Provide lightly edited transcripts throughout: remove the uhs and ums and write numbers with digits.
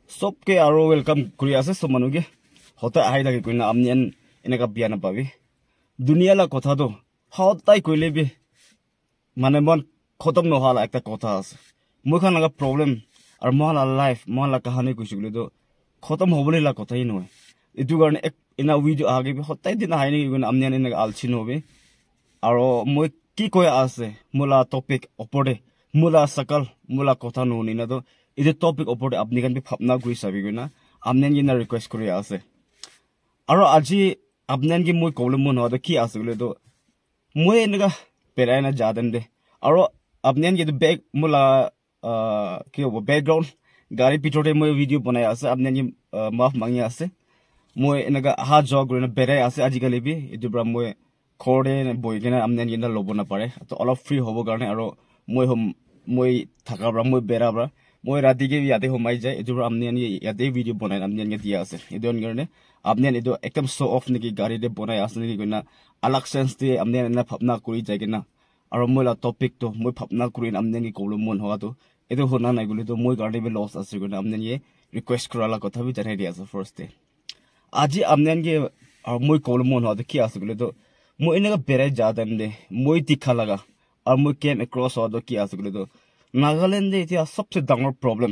सबके आरो वेलकम करी आसे सब मानुगे होता आइ लगे कोइना आमनियन एनेका बिया ना पाबी दुनिया ला कथा दो होताई कोइले बे माने मन खत्म न होला एकटा कथा आसे मोखान लगा प्रॉब्लम और मोहला लाइफ मोहला कहानी कुछगले दो खत्म होबले ला कथा ही नय इदु गाने एक इना वीडियो आगे बे होताई दिन हाइने गुन आमनियन एनेका आलछिन होबे आरो मोय की कोय आसे मुला टॉपिक ओपरे मुला सकल मुला कथा नोनी ना दो इदे टॉपिक ओपरे अपनी गन बे फपना गुइ साबि गुना आमनियन गिना रिक्वेस्ट करि आसे आरो आजि आमनियन gi मोय प्रॉब्लम मन होदा की आसे गले दो मोय एनेका पेरायना जादन दे आरो आमनियन gi बैक मुला की हो बैकग्राउंड गाड़ी पिटोटे मोय वीडियो बनाय आसे आमनियन gi माफ मांगि आसे मोय एनेका हा जॉग गुना बेराय आसे आजिकालि बि इदुब्रा मोय खोडे बयगेना आमनियन गिना लोबना पारे तो अलप फ्री होबो गाने आरो मोय थाकाब्रा मोय बेराब्रा मोय राति के याते होमाय जाय इदुब्रा आमनियन याते वीडियो बनाय आमनियन gi दिया आसे इदोन गरने आमनियन इदो एकदम शो ऑफ निकि गाड़ी दे बनाय आसे निकि गना अलग सेंस दे आमनियन ना फपना कुरि जायगेना आरो मोला टॉपिक तो मोय फपना कुरि आमनियन gi प्रॉब्लम मन होआ तो एदो होना नाय गुले तो मोय गाड़ी बे लॉस आसे गना आमनियन ये रिक्वेस्ट कराला कथा बि जानाय दिया आसे फर्स्ट डे आजि आमनियन gi मोय प्रॉब्लम मन होआ तो की आसे गुले तो मोय इनेका बेराय जादन दे मोय तिखा लगा और मोय केम अक्रॉस होआ तो की आसे गुले तो नागालैंड दे इतिया सबसे डांगर प्रॉब्लम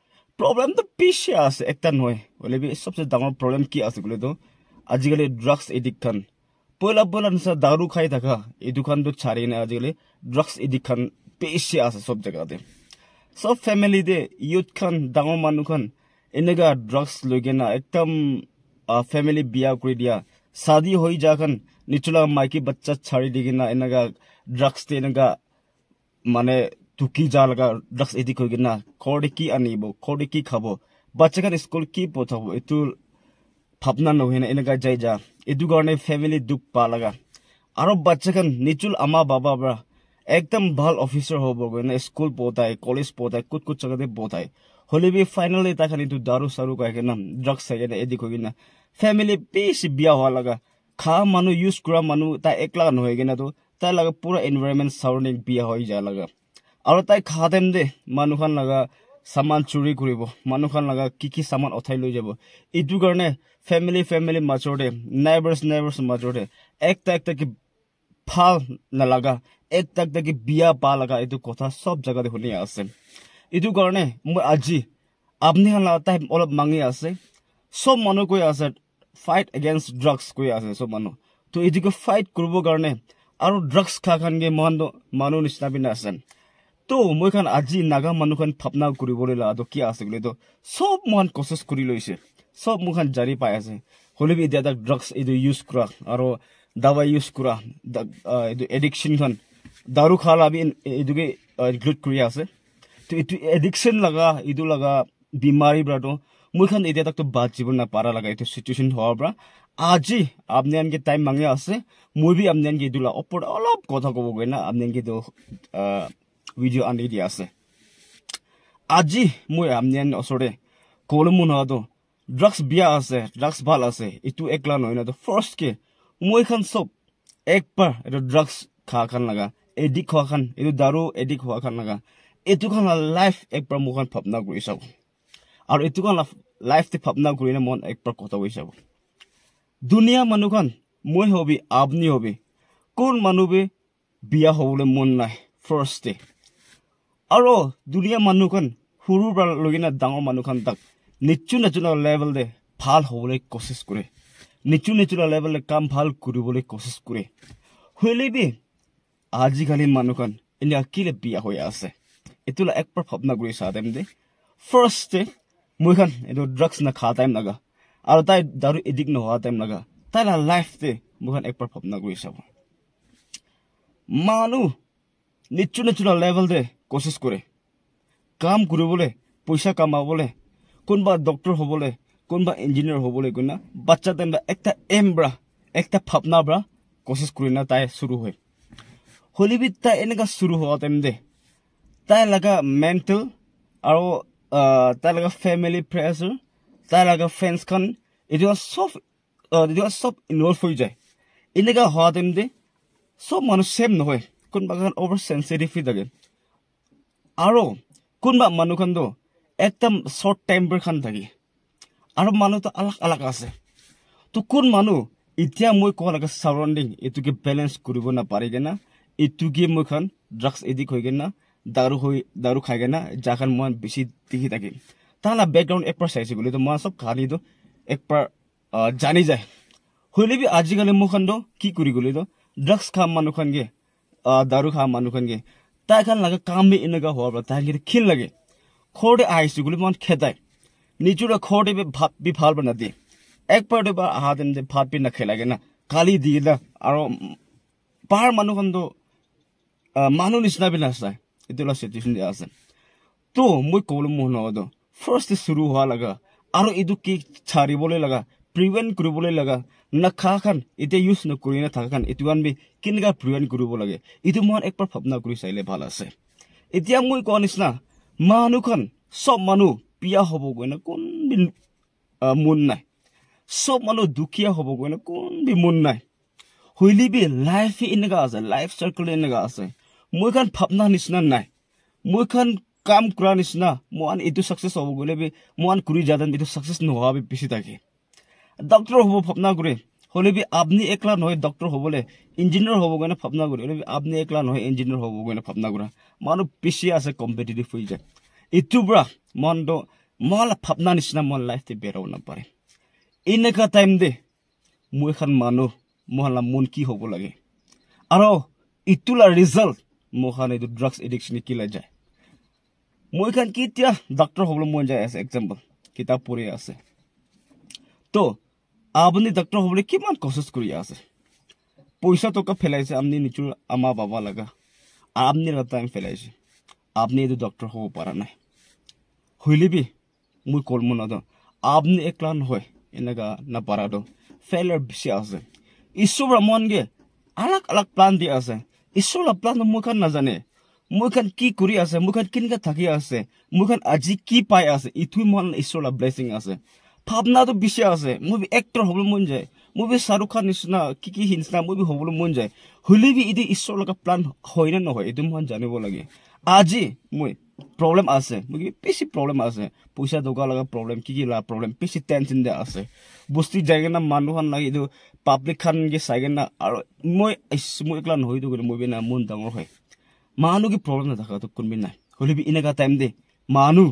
तो पीछे आसे एकटा नय बोले भी सबसे डांगर प्रॉब्लम की आसे गुले तो आजिकाली ड्रग्स एडिक्शन पहिला नसा दारू खाइ थाका एदुखान तो छारिने आजिकाली ड्रग्स एडिक्शन पीछे आसे सब जगह दे सब फैमिली दे यूथ खान डांगर मानु खान इनेगा ड्रग्स लगिना एकदम फैमिली बिया करि दिया शादी होई जाखान निचुला माइकी बच्चा छाड़ी दिगिना इनेगा ड्रग्स ते इनेगा माने तुकी जालगा ड्रग्स एडिक्ट होगिना खोडे की आनिबो खोडे की खाबो बच्चा खान स्कूल की पोथाबो इतु फापना नहिना इनेगा जायजा इदु गरने फैमिली दुख पालागा आरो बच्चा खान निचुल आमा बाबा ब्रा एकदम भल ऑफिसर होबो गने स्कूल पोताय कॉलेज पोताय कुछ जगह दे पोताय होले भी फाइनली ता खान इतु दारू सारू कायकेना ड्रग्स सायना एडिक्ट होगिना फैमिली पेश बिया हो लगा खा मानु यूज करा मानु ता एकला नहोयगेना तो ता लगा पूरा एनवायरनमेंट सराउंडिंग बिया होई जा लगा आरो ताई खादेम दे मानु खान लगा सामान चोरी करिबो मानु खान लगा की सामान उठाइ লৈ যাব इदु गरने फैमिली माचोडे नेबर्स माचोडे एकता की फाल न लगा एकता की बिया पा लगा इदु कथा सब जगह दे होनी आसे इदु गरने म आजि आपनि खान लाता अलप मांगि आसे सब मानु कोइ आसे फाइट अगेंस्ट ड्रग्स कोइ आसे सब मानु तो इदु को फाइट करबो गरने आरो ड्रग्स खा खान गे मानु निस्ना बिना आसे तो मोय खान आजि नागा मानु खान फपना करिबोले ला तो की आसे गले तो सब मन कोशिश करि लइसे सब मुखान जारी पाय आसे होले बि इदा ड्रग्स इदु यूज करा आरो दवाई यूज करा इदु एडिक्शन खान दारू खाला बि इदु के इंक्लूड करि आसे तो इदु एडिक्शन लगा इदु लगा बीमारी ब्रा तो मोय खान इदा तक तो बात जीवन ना पारा लगा इदु सिचुएशन होआ ब्रा आजि आपनियन के टाइम मांगे आसे मोय बि आपनियन के इदुला अपर अलप कथा कबो गयना आपनियन के तो वीडियो आनि दिया आसे आजि मोय आमनियन असरे कोलमुन हादो ड्रग्स बिया आसे ड्रग्स भाल आसे इतु एकला नयना तो फर्स्ट के मोय खान सब एक बार इतो ड्रग्स खा खान लगा एडिक्ट हो खान इतो दारू एडिक्ट हो खान लगा इतु खान लाइफ एक बार मुखान फपना गुइ सब और इतु खान लाइफ ते फपना गुइना मन एक बार कथा गुइ सब दुनिया मानु खान मोय होबि आपनि होबि कोन मानु बे बिया होले मन नाय फर्स्ट डे आरो दुनिया मानु खान हुरु ब्रा लगिना डांगर मानु खान तक निचु लेवल दे फाल होबले कोशिश करे निचु लेवल दे काम फाल करिबले कोशिश करे होले बि आजि खाली मानु खान इने अकिले बिया होया आसे इतुला एक पर फपना गुइ सादेम दे फर्स्ट डे मोय खान एदो ड्रग्स ना खा टाइम लगा आरो ताई दारू एडिक्ट न होआ टाइम लगा ताला लाइफ दे मोय खान एक पर फपना गुइ सब मानु निचु लेवल दे कोशिश करे काम करिबले पैसा कमाबले कोनबा डॉक्टर होबले कोनबा इंजीनियर होबले गुना बच्चा तंदा एकटा एम ब्रा एकटा फपना ब्रा कोशिश करिना ताई शुरू होय होली बि ताई एनेका शुरू होआ टाइम दे ताई लगा मेंटल आरो ताई लगा फैमिली प्रेशर ताई लगा फ्रेंड्स खान इदु सब इनवॉल्व हो जाय एनेका होआ टाइम दे सब मानु सेम न होय कोनबा खान ओवर सेंसिटिव हि दगे आरो कोनबा मानु खान दो একদম শর্ট টাইমৰ খান থাকি আৰু মানুহ তো আলাক আলাক আছে তো কোন মানুহ এতিয়া মই কোৱা লাগে সাৰাউণ্ডিং এটুকে বেলেন্স কৰিব না পাৰিগে না এটুকে মই খান ড্ৰাগছ এডিক্ট হৈ গেনা দাৰু খাই গেনা যাখান মই বেছি দেখি থাকিম তালা ব্যাকগ্রাউন্ড একবার চাইছে গলি তো মই সব খালি তো একবার জানি যায় হইলে বি আজিকালি মুখান তো কি কৰি গলি তো ড্ৰাগছ খা মানুহ খানগে দাৰু খা মানুহ খানগে তাই খান লাগে কামে এনেকা হোৱাৰ পৰা তাই খিল লাগে খৰতে আহিছে গলি মন খেদাই নিজুৰা খৰতে বি ভাল বনা দিয়ে একবাৰ দুবাৰ আহা দিন যে ভাত বি নাখেলাগে না কালি দিয়ে না আৰু পাহাৰ মানুহ খান তো মানুহ নিচিনা বি নাচায় এইটো চিটুৱেশ্যন দিয়া আছে তো মই ক'বলৈ মন নহ'ব ফাৰ্ষ্ট শুরু হওয়া লাগা আর এদু কি ছাড়িবলে লাগা প্রিভেন্ট করবলে লাগা না খা খান এটা ইউজ নকৰি না থাকা খান এটুৱান বি কিনকা প্রিভেন্ট কৰিব লাগে এটো মন একবাৰ ভাবনা কৰি চাইলে ভাল আছে এতিয়া মই কোৱা নিচিনা মানুহখন সব মানুহ পিয়া হ'ব গৈ না কোন বি মন নাই সব মানুহ দুখীয়া হ'ব গৈ না কোন বি মন নাই হইলি বি লাইফ এনেকা আছে লাইফ সার্কেল এনেকা আছে মই খান ভাবনা নিচিনা নাই মই খান কাম কৰা নিচিনা মন এটো সাকসেস হ'ব গলে বি মন কৰি যাদান এটো সাকসেস নহোৱা বি বেছি থাকে ডক্টৰ হ'ব ভাবনা কৰে হলে বি আপনি একলা নহয় ডক্টৰ হ'বলে ইঞ্জিনিয়াৰ হ'ব গনে ভাবনা কৰে হলে বি আপনি একলা নহয় ইঞ্জিনিয়াৰ হ'ব গনে ভাবনা কৰা মানুহ বেছি আছে কম্পিটিটিভ হৈ যায় এটো ব্ৰা মন তো মল ভাবনা নিচিনা মন লাইফ তে বেৰাও না পাৰে এনেকা টাইম দে মই খান মানুহ মহলা মন কি হ'ব লাগে আৰু ইতুলা ৰিজাল্ট মখান এটো ড্ৰাগছ এডিকশন কিলা যায় মই খান কিতিয়া ডক্টৰ হ'বলৈ মন যায় আছে এক্সাম্পল কিতাপ পঢ়ি আছে তো আপনি ডক্টৰ হ'বলৈ কিমান কোশিশ কৰি আছে পইচা টকা ফেলাইছে আপনি নিচুৰ আমা বাবা লাগা আপনি টাইম ফেলাইছে আপনি এটো ডক্টৰ হ'ব পৰা নাই হইলিবি মই কল মন না আপনি একলা নহয় এনেকা না পাৰাটো ফেলাৰ বেছি আছে ঈশ্বৰ মনগে আলাক আলাক প্লান দি আছে ঈশ্বৰ প্লান মই খান নাজানে মই খান কি কৰি আছে মই খান কিনকা থাকি আছে মই খান আজি কি পাই আছে ইতুই মন ঈশ্বৰৰ ব্লেসিং আছে ভাবনা তো বেছি আছে মই এক্টৰ হ'বলৈ মন যায় মই শাহৰুখ খান নিচিনা কি হিনসনা মই হ'বলৈ মন যায় হলিবি ইদি ঈশ্বৰৰ লগা প্লান হয় না নহয় এটো মন জানিব লাগে আজি মই প্ৰবলেম আছে মই বেছি প্ৰবলেম আছে পইচা দগা লগা প্ৰবলেম কি লা প্ৰবলেম বেছি টেনশন দে আছে বস্তি জায়গা না মানুহন লাগি এটো পাব্লিক খান গে চাইগে না আৰু মই একলা নহয় তো মই না মন ডাঙৰ হয় মানুহ কি প্ৰবলেম না থাকা তো কোনবি নাই হলিবি এনেকা টাইম দে মানুহ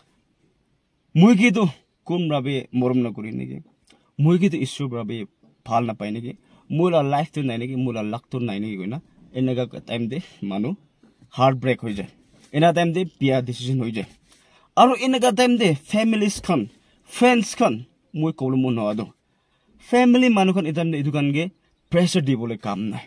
মই কিটো কোন ৰাবে মৰম নকৰি নেকি মই কিটো ঈশ্বৰ ৰাবে ভাল নাপায় নেকি মোলা লাইফ তো নাই নেকি মোলা লাক তো নাই নেকি কইনা এনেকা টাইম দে মানুহ হাৰ্ট ব্ৰেক হৈ যায় এনা টাইম দে বিয়া ডিসিশন হৈ যায় আৰু এনেকা টাইম দে ফ্যামিলিজ খান ফ্ৰেণ্ডছ খান মই ক'বলৈ মন নহado ফ্যামিলি মানুহখন এটাম দে ইদুকানগে প্ৰেছাৰ দিবলৈ কাম নাই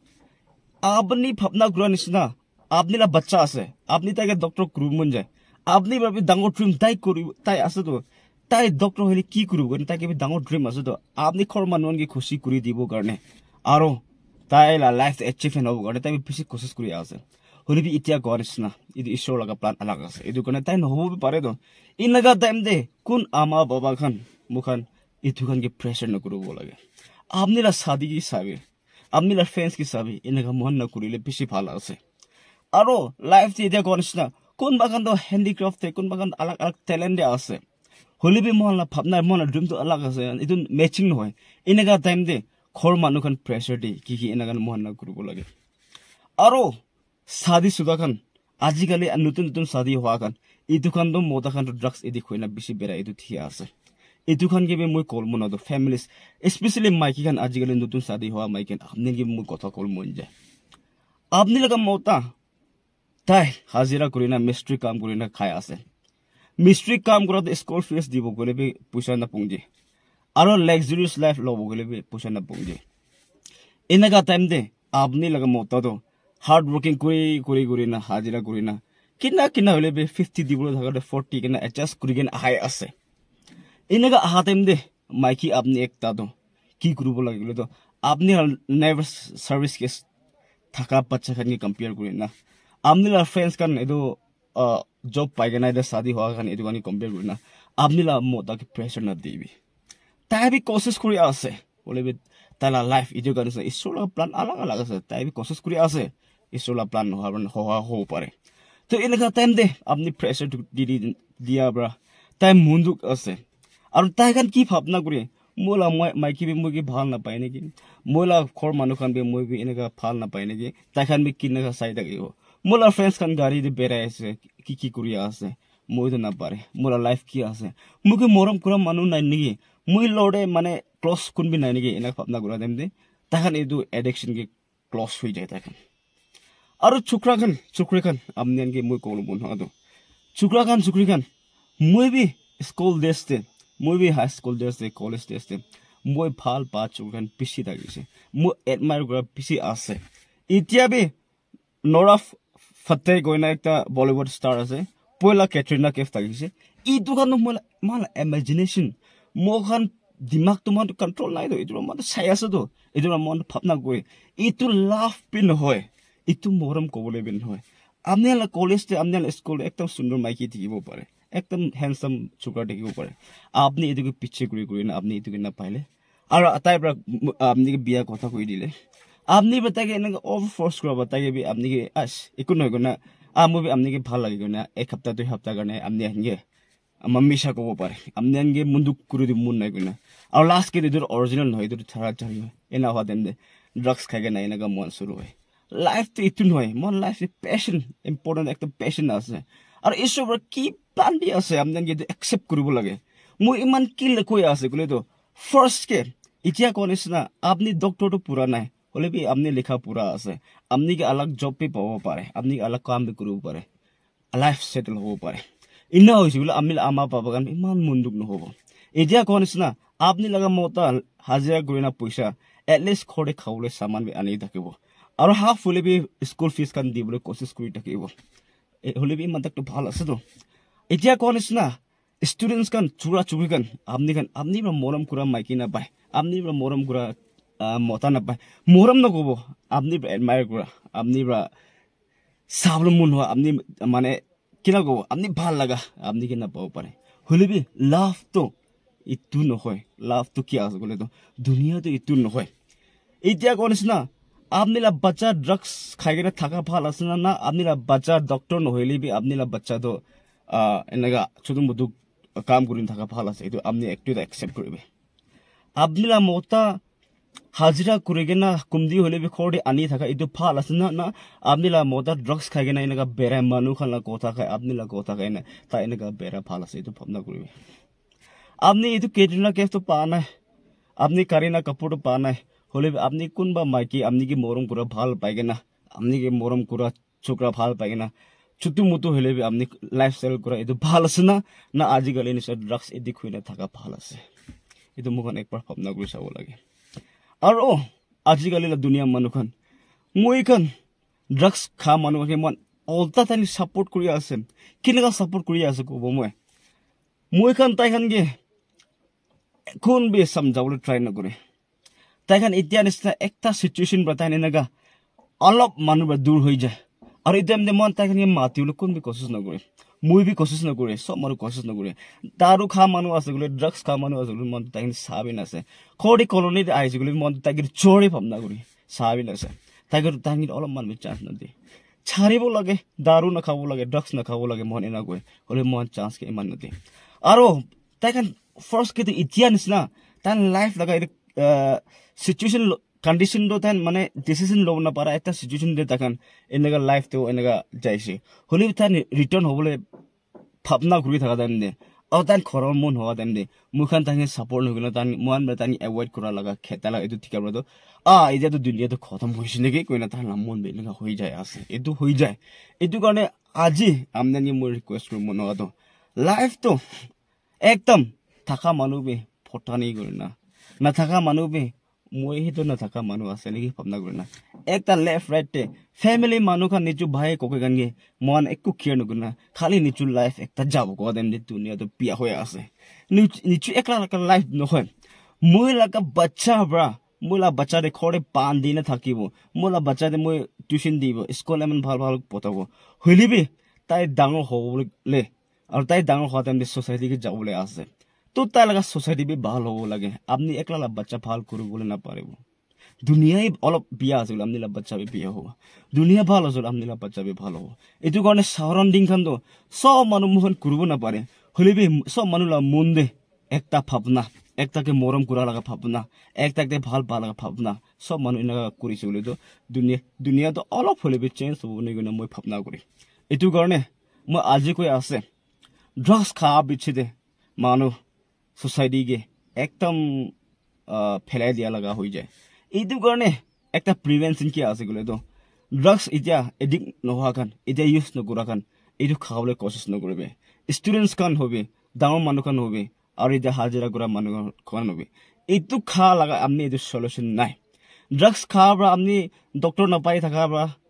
আপনি ভাবনা কৰা নিচিনা আপনি লা বাচ্চা আছে আপনি তাকে ডক্টৰ কৰিব মন যায় আপনি ভাবি ডাঙৰ ড্ৰিম তাই আছে তো তাই ডক্টৰ হলে কি কৰিব তাকে ডাঙৰ ড্ৰিম আছে তো আপনি খৰ মানুহকে খুশি কৰি দিব কাৰণে আৰু তাই লা লাইফ এচিভমেন্ট হ'ব কাৰণে তাই বেছি কোশিশ কৰি আছে হলিবি ইতিয়া গৰিছ না ইদি ঈশ্বৰ লগা প্লান আলাগ আছে এটো কাৰণে তাই নহব পাৰে তো ইনগা টাইম দে কোন আমা বাবা খান মুখান ইটো খান কি প্ৰেছাৰ নকৰিব লাগে আপনি লা শাদি কি চাবে আপনি লা ফ্ৰেণ্ডছ কি চাবে ইনগা মন নকৰিলে বেছি ভাল আছে আৰু লাইফ তে ইতিয়া গৰিছ না কোন বাগান তো হ্যান্ডিক্রাফট তে কোন বাগান আলাগ আলাগ ট্যালেন্ট আছে হলিবি মহলা ভাবনা মন ড্রিম তো আলাগ আছে ইটো ম্যাচিং নহয় ইনগা টাইম দে খৰ মানুহখন প্ৰেছাৰ দি কি ইনগা মন নকৰিব লাগে আৰু শাদি সুদা খান আজিকালি নতুন নতুন শাদি হোৱা খান ইটো খান তো মোটা খান ড্ৰাগছ এডিক্ট হৈ না বেছি বেৰা ইটো ঠিয়া আছে ইটো খান কে মই কল মন না ফ্যামিলিজ স্পেশালি মাইকি খান আজিকালি নতুন শাদি হোৱা মাইকি আপনি কি মই কথা কল মন যায় আপনি লগা মোটা তাই হাজিৰা কৰি না মিস্ত্রি কাম কৰি না খাই আছে মিস্ত্রি কাম কৰাত স্কুল ফিস দিব গলে বি পইচা না পুংজি আৰু লাক্সাৰিয়াস লাইফ লব গলে বি পইচা না পুংজি এনেকা টাইম দে আপনি লগা মোটা তো হার্ড ওয়ার্কিং কৰি না হাজিৰা কৰি না কিনা হলে বি 50 দিবলৈ থাকতে 40 কিনা এডজাস্ট কৰি কিনে আহাই আছে এনেকা আহা টাইম দে মাইকি আপনি একটা তো কি কৰিব লাগিলে তো আপনি নেভাৰ সার্ভিস কেস থাকা বাচ্চা খান কি কম্পেয়ার কৰি না আপনি লা ফ্রেন্ডস কান এটো জব পাই গনা দে শাদি হোৱা খান এটো কানি কম্পেয়ার কৰি না আপনি লা মোটা কি প্রেসার না দিবি তাই বি কোশিশ কৰি আছে বলে বি তালা লাইফ ইটো কানি ঈশ্বৰ প্লান আলাগ আলাগ আছে তাই বি কোশিশ কৰি আছে ঈশ্বৰ প্লান নহব পাৰে তো এনেকা টাইম দে আপনি প্রেসার দি দিয়া ব্ৰা তাই মুন্দুক আছে আৰু তাই খান কি ভাবনা কৰি মোলা মাইকি বি মই কি ভাল নাপায় নেকি মোলা ঘৰ মানুহ খান বি মই বি এনেকা ভাল নাপায় নেকি তাই খান বি কিনেকা চাই থাকিব মোলা ফ্ৰেণ্ডছ খান গাড়ী দি বেৰাই আছে কি কৰি আছে মইতো নাপাৰে মোলা লাইফ কি আছে মোক মৰম কৰা মানুহ নাই নেকি মই লৰে মানে ক্লছ কোনবি নাই নেকি এনেকা ভাবনা কৰা দেম দে তাই খান এইটো এডিকশ্যন কি ক্লছ হৈ যায় তাই খান আৰু চুকৰি খান আপনি আনকি মই ক'লো বন্ধু চুকৰি খান মই বি স্কুল ডেছতে মই বি হাই স্কুল ডেছতে কলেজ ডেছতে মই ভাল পা চুকৰি খান পিছি থাকিছে মই এডমায়াৰ কৰা পিছি আছে এতিয়া বি নৰা ফতে গইনা একটা বলিউড ষ্টাৰ আছে পয়লা কেটৰিনা কেফ থাকিছে ইটো খান মই ইমাজিনেশ্যন মই খান দিমাগ তোমাৰ কন্ট্ৰোল নাই তো এইটো মই চাই আছো তো এইটো মই ভাবনা কৰি ইটো লাভ পি নহয় ইটো মৰম ক'বলৈ বি নহয় আপুনি কলেজতে আপুনি স্কুল একদম সুন্দৰ মাইকী থাকিব পাৰে একদম হেণ্ডসাম চুকাৰ থাকিব পাৰে আপুনি এইটোকে পিছে কৰি না আপুনি এইটোকে নাপাইলে আৰু তাইৰ পৰা আপুনি বিয়া কথা কৈ দিলে আপনি তাকে এনেকে অভাৰ ফৰ্চ কৰাব তাকে বি আপনি একো নহয় না মই আপনি ভাল লাগে না এক সপ্তাহ 2 সপ্তাহ কাৰণে আপনি আহিগে আমাৰ মিছা ক'ব পাৰে আপনি আনগে মুন্দুক কৰি দিব মন নাই না আৰু লাষ্ট কে এইটো অৰিজিনেল নহয় এইটো থাৰা চাৰি হয় এনা হোৱা দেন ড্ৰাগছ খাইগে নাই এনেকা মন শুরু হয় লাইফ তো এইটো নহয় মন লাইফ পেশন ইম্পৰ্টেণ্ট একটা পেশন আছে আৰু ঈশ্বৰৰ কি প্লান দি আছে আপনি আনগে একচেপ্ট কৰিব লাগে মই ইমান কি কৈ আছে ক'লে তো ফাৰ্ষ্ট কে এতিয়া কোন নিচিনা আপনি ডক্টৰটো পুৰা নাই হলে বি আপনি লেখা পুরা আছে আপনি কি আলাগ জব পে পাব পারে আপনি আলাগ কাম বি কৰিব পাৰে লাইফ সেটেল হ'ব পাৰে ইনা হৈছে বলে আমি আমা পাব গান ইমান মুন্দুক নহব এতিয়া কোন নিচিনা আপনি লাগা মতা হাজিৰা কৰিনা পইচা এটলিষ্ট খৰে খাবলৈ সামান বি আনি থাকিব আৰু হাফ হলে বি স্কুল ফিজ কান দিবলৈ কোচিছ কৰি থাকিব হলে বি মানটো ভাল আছে তো এতিয়া কোন নিচিনা স্টুডেন্টস কান চুৰি কান আপনি মৰম কৰা মাইকি না পায় আপনি মৰম কৰা মতা নাপায় মৰম নকব আপনি এডমায়াৰ কৰা আপনি চাবলৈ মন হয় আপনি মানে কিনা কব আপনি ভাল লাগা আপনি কি নাপাব পাৰে হলিবি লাভ তো ইটো নহয় লাভ তো কি আছে বলে তো দুনিয়াতে ইটো নহয় এতিয়া কোন নিচিনা আপনি লা বাচ্চা ড্রাগস খাই কেনে থাকা ভাল আছে না আপনি লা বাচ্চা ডক্টৰ নহলে বি আপনি লা বাচ্চা তো এনেকা ছোট মোটো কাম কৰি থাকা ভাল আছে এইটো আপনি একটু একসেপ্ট কৰিবে আপনি লা মতা হাজিৰা কৰি কেনে কুমদি হলে বি খৰে আনি থাকা এইটো ভাল আছে না আপনি লা মতা ড্রাগস খাই কেনে এনেকা বেৰা মানুহ খালা কথা খাই আপনি লা কথা খাই না তা এনেকা বেৰা ভাল আছে এইটো ভাবনা কৰিবে আপনি এইটো কেটৰিনা কেফ তো পা নাই আপনি কাৰিনা কাপুৰ তো পা নাই হলে আপনি কোনবা মাইকি আপনি কি মৰম কৰা ভাল পাইগে না আপনি কি মৰম কৰা ছোকৰা ভাল পাইগে না ছুটু মুটু হলে আপনি লাইফস্টাইল কৰা এইটো ভাল আছে না আজিকালি নিশ্চয় ড্রাগস এডিক্ট হৈ না থাকা ভাল আছে এইটো মোক একবাৰ ভাবনা কৰি চাব লাগে আৰু আজিকালি দুনিয়া মানুহখন মই খান ড্রাগস খা মানুহকে মন অলটা তানি সাপোর্ট কৰি আছে কেনেকা সাপোর্ট কৰি আছে কব মই খান তাই খান গে কোন বি সমজাবলৈ ট্রাই নকৰে তাই খান এতিয়া নিচিনা একটা সিচুৱেশন বাতাই এনেকা অলপ মানুহ দূৰ হৈ যায় আৰু এতিয়া মন তাই খান মাতিবলৈ কোন বি কোচিছ নকৰে মই বি কোচিছ নকৰে সব মানুহ কোচিছ নকৰে দাৰু খা মানুহ আছে গলে ড্রাগস খা মানুহ আছে গলে মন তাই চাবি নাছে খৰি কলনীত আহিছে গলে মন তাই চৰি ভাবনা কৰি চাবি নাছে তাই অলপ মান চান্স নদে ছাড়িব লাগে দাৰু নাখাব লাগে ড্রাগস নাখাব লাগে মন এনেকৈ হলে মন চান্স কে ইমান নদে আৰু তাই খান ফাৰ্ষ্ট কে এতিয়া নিচিনা তাই লাইফ লগা সিচুৱেশন কন্ডিশন তো তাই মানে ডিসিশন লব না পারা একটা সিচুৱেশন দে তাকান এনেকা লাইফ তো এনেকা যাইছে হলে তাই রিটার্ন হবলে ভাবনা ঘুরি থাকা দেন দে আৰু তাই ঘৰৰ মন হোৱা দেন দে মুখান তাই সাপোর্ট নগলে তাই মন তাই এভয়েড কৰা লগা খেতা লগা এইটো ঠিকা তো এতিয়াতো দুনিয়াটো খতম হৈছে নেকি কইনা তাই মন এনেকা হৈ যায় আছে এইটো হৈ যায় এইটো কাৰণে আজি আমদানি মই ৰিকুৱেষ্ট কৰিম মনটো লাইফ তো একদম থাকা মানুহ বি ফটানি কৰি না থাকা মানুহ বি মই হেতু না থাকা মানুহ আছে নেকি ভাবনা কৰি না একটা লেফট রাইট ফ্যামিলি মানুহ খান নিচু ভাই কোকে গানগে মন একো কেয়ার নকরে না খালি নিচু লাইফ একটা যাব কো দেন দে দুনিয়া তো পিয়া হয়ে আছে নিচু একলা লাগা লাইফ নহয় মই লাগা বাচ্চা ব্রা মোলা বাচ্চা দে খরে পান দিনে থাকিব মোলা বাচ্চা দে মই টিউশন দিব স্কুল এমন ভাল ভাল পতাব হইলিবি তাই ডাঙৰ হবলে আৰু তাই ডাঙৰ হোৱা টাইম সোসাইটি কে যাবলৈ আছে তো তাই লগা সোসাইটি বি ভাল হ'ব লাগে আপনি একলা বাচ্চা ভাল কৰিবলৈ না পাৰিব দুনিয়াই অলপ বিয়া আছে আমনি লা বাচ্চা বিয়া হব দুনিয়া ভাল আছে আমনি লা বাচ্চা ভাল হব এটু কারণে সারাউন্ডিং খান তো সব মানুষ মুখন করব না পারে হলিবি সব মানুষ লা মন দে একটা ভাবনা একটাকে মরম করা লাগা ভাবনা একটাকে ভাল পা লাগা ভাবনা সব মানুষ এনে করিছে বলে তো দুনিয়া তো অলপ হলিবি চেঞ্জ হব নি গনে মই ভাবনা করি এটু কারণে মই আজি কই আছে ড্রাগস খাওয়া বিচ্ছে দে মানুষ সোসাইটি গে একদম ফেলাই দিয়া লাগা হয়ে যায় এইটো কারণে একটা প্রিভেনশন কি আছে গলে তো ড্রাগস ইতিয়া এডিক্ট নহা খান ইতিয়া ইউজ নকরা খান এইটো খাওয়ালে কোশিশ নকরবে স্টুডেন্টস খান হবে ডাঙর মানুষ খান হবে আর ইতিয়া হাজিরা করা মানুষ খান হবে এইটো খা লাগা আপনি এইটো সলিউশন নাই ড্রাগস খাওয়া আপনি ডক্টর নাপাই থাকা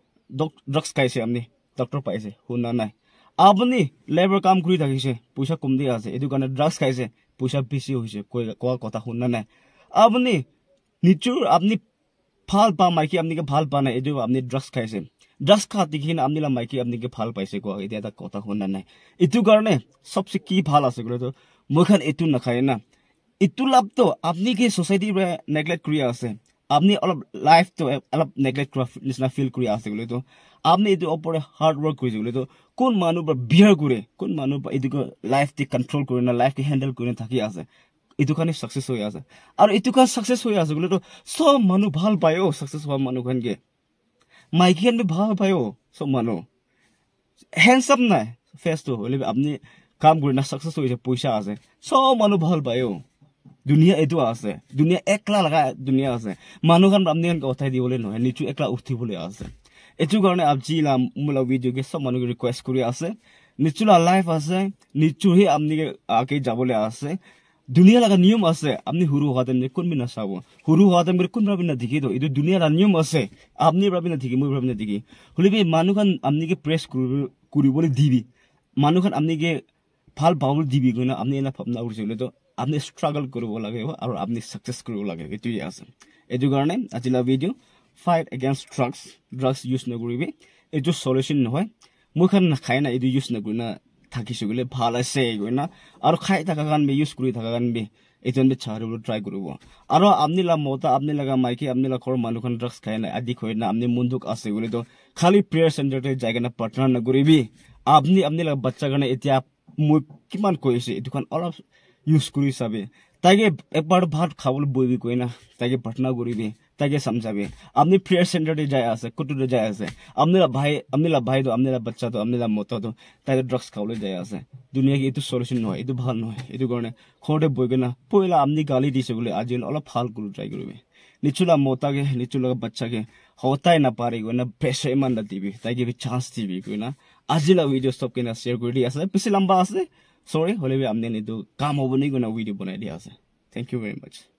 ড্রাগস খাইছে আপনি ডক্টর পাইছে শুনা নাই আপনি লেবার কাম কৰি থাকিছে পয়সা কম দিয়ে আছে এইটো কারণে ড্রাগস খাইছে পয়সা বেশি হয়েছে কোয়া কথা শুনা নাই আপনি নিচুর আপনি ভাল পা মাইকি আপনি ভাল পা নাই এইটো আপনি ড্রাগস খাইছে ড্রাগস খাতে কিনে আপনি লা মাইকি আপনি ভাল পাইছে কোয়া এটা এটা কথা শুনা নাই এইটো কারণে সবচেয়ে কি ভাল আছে গলে তো মইখান এইটো নাখায় না এইটো লাভ তো আপনি কি সোসাইটি নেগলেক্ট কৰি আছে আপনি অলপ লাইফ তো অলপ নেগলেক্ট করা নিচিনা ফিল কৰি আছে গলে তো আপনি এইটো ওপরে হার্ড ওয়ার্ক করেছে গলে তো কোন মানুষ বিয়ার করে কোন মানুষ এইটো লাইফ টি কন্ট্রোল করে না লাইফ টি হ্যান্ডেল করে থাকি আছে এইটো কারণে সাকসেস হয়ে আছে আর এইটো কারণে সাকসেস হয়ে আছে বলে তো সব মানুষ ভাল পায় ও সাকসেস হওয়া মানুষ খানকে মাইকি খান ভাল পায় ও সব মানুষ হ্যান্ডসাম নাই ফেস তো হলে আপনি কাম করে না সাকসেস হয়েছে পয়সা আছে সব মানুষ ভাল পায় ও দুনিয়া এইটো আছে দুনিয়া একলা লাগা দুনিয়া আছে মানুহ খান আপনি খান কথাই দিবলৈ নহয় নিচু একলা উঠিবলৈ আছে এইটো কারণে আজি মোলা ভিডিও কে সব মানুষ রিকোয়েস্ট করে আছে নিচুলা লাইফ আছে নিচু হি আপনি আগে যাবলে আছে দুনিয়া লাগা নিয়ম আছে আপনি হুরু হওয়া টাইমে কোন বিনা চাব হুরু হওয়া টাইমে কোন ভাবি না দেখি তো এইটো দুনিয়ার নিয়ম আছে আপনি ভাবি না দেখি মই ভাবি না দেখি হলিবি মানুখান আপনিকে প্রেস কৰিবলৈ দিবি মানুখান আপনিকে ভাল পাবলৈ দিবি কইনা আপনি এনা ভাবনা কৰিছে বলে তো আপনি স্ট্রাগল কৰিব লাগে আৰু আপনি সাকসেস কৰিব লাগে এইটোই আছে এইটো কাৰণে আজিলা video fight against drugs use নকৰিবি এইটো সলিউশন নহয় মইখান খাই না এইটো ইউজ নকৰি না থাকিছে গলে ভাল আছে কইনা আৰু খাই থাকা গান বে ইউজ কৰি থাকা গান বে এইটো আমি চাৰিবলৈ ট্রাই কৰিব আৰু আপনি লা মতা আপনি লাগা মাইকি আপনি লা ঘৰ মানুহখন ড্রাগস খাই না আদি হয় না আপনি মন্দুক আছে গলে তো খালি প্রেয়ার সেন্টারতে যাই না পার্টনার নকৰিবি আপনি লা বাচ্চা গানে এতিয়া মই কিমান কৈছে এইটোখন অলপ ইউজ কৰি চাবে তাকে একবার ভাত খাবলৈ বইবি কইনা তাকে পার্টনার করিবি তাকে সমঝাবে আপনি প্রেয়ার সেন্টারে যায় আছে কুটুরে যায় আছে আপনি লা ভাই তো আপনি লা বাচ্চা তো আপনি লা মতা তো তাকে ড্রাগস খাবলৈ যায় আছে দুনিয়া কি এইটো সলিউশন নহয় এইটো ভাল নহয় এইটো কাৰণে ঘৰতে বই কেনা পইলা আপনি গালি দিছে বলে আজি অলপ ভাল কৰি ট্রাই কৰিবি নিচুলা মতাকে নিচুলা বাচ্চাকে হতাই না পারে কইনা প্রেসার ইমান না দিবি তাকে বি চান্স দিবি কইনা আজিলা ভিডিও সব কেনা শেয়ার কৰি দি আছে বেছি লম্বা আছে সরি হলে আপনি নিতো কাম হবনি কোনা ভিডিও বনাই দিয়া আছে থ্যাংক ইউ ভেরি মাচ